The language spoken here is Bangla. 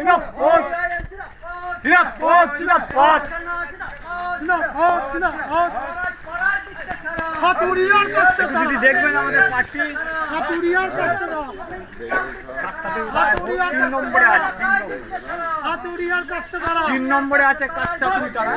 দেখবেন আমাদের পার্টি 3 নম্বরে আছে কাজটা তুমি তারা